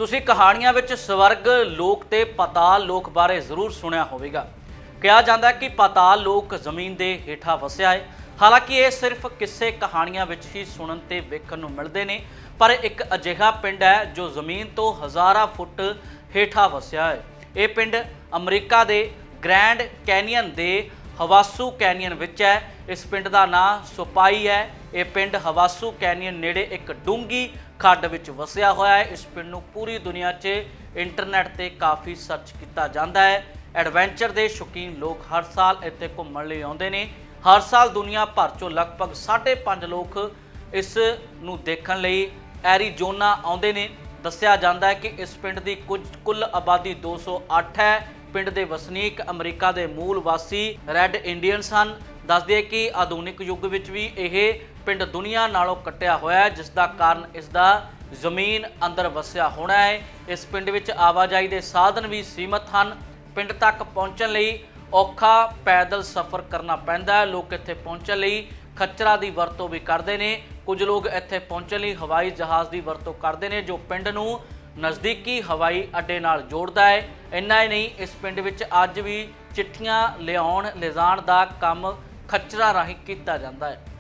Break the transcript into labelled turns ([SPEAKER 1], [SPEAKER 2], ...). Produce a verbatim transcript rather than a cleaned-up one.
[SPEAKER 1] ਤੁਸੀਂ ਕਹਾਣੀਆਂ ਵਿੱਚ ਸਵਰਗ ਲੋਕ ਤੇ ਪਾਤਾਲ ਲੋਕ ਬਾਰੇ ਜ਼ਰੂਰ ਸੁਣਿਆ ਹੋਵੇਗਾ। ਕਿਹਾ ਜਾਂਦਾ ਹੈ ਕਿ ਪਾਤਾਲ ਲੋਕ ਜ਼ਮੀਨ ਦੇ ਹੇਠਾਂ ਵਸਿਆ ਹੈ। ਹਾਲਾਂਕਿ ਇਹ ਸਿਰਫ ਕਿਸੇ ਕਹਾਣੀਆਂ ਵਿੱਚ ਹੀ ਸੁਣਨ ਤੇ ਵੇਖਣ ਨੂੰ ਮਿਲਦੇ ਨੇ, ਪਰ ਇੱਕ ਅਜਿਹਾ ਪਿੰਡ ਹੈ ਜੋ ਜ਼ਮੀਨ ਤੋਂ ਹਜ਼ਾਰਾਂ ਫੁੱਟ ਹੇਠਾਂ ਵਸਿਆ ਹੈ। ਇਹ ਪਿੰਡ ਅਮਰੀਕਾ ਦੇ ਗ੍ਰੈਂਡ ਕੈਨੀਅਨ ਦੇ ਹਵਾਸੂ ਕੈਨੀਅਨ ਵਿੱਚ ਹੈ। इस पिंड का नाम सोपाई है। यह पिंड हवासू कैनियन नेड़े एक डूंगी खड्ड विच वसिया होया है। इस पिंड नूं पूरी दुनिया च इंटरनेट ते काफ़ी सर्च किया जाता है। एडवेंचर के शौकीन लोग हर साल इत्थे घूमण लई आउंदे ने। हर साल दुनिया भर चों लगभग साढ़े पंज लोग इस नूं देखण लई एरीजोना आउंदे ने। दस्सिया जाता है कि इस पिंड की कुछ कुल आबादी दो सौ अठ है। पिंड के वसनीक अमरीका के मूल वासी रैड इंडियंस हैं। दस दिए कि आधुनिक युग विच भी यह पिंड दुनिया नालों कट्टिया होया है, जिसका कारण इसका जमीन अंदर वसिया होना है। इस पिंड विच आवाजाही के साधन भी सीमित हैं। पिंड तक पहुँचने लई औखा पैदल सफ़र करना पैंदा है। लोग इत्थे पहुँचने लई खच्चरां दी वरतों भी करते हैं। कुछ लोग इत्थे पहुँचने लई हवाई जहाज़ की वरतों करते हैं, जो पिंड नूं नज़दीकी हवाई अड्डे नाल जोड़दा है। इन्ना ही नहीं, इस पिंड विच अज भी चिट्ठियां लियाउण लिजाण दा काम खच्चरां राहीं कीता जांदा है।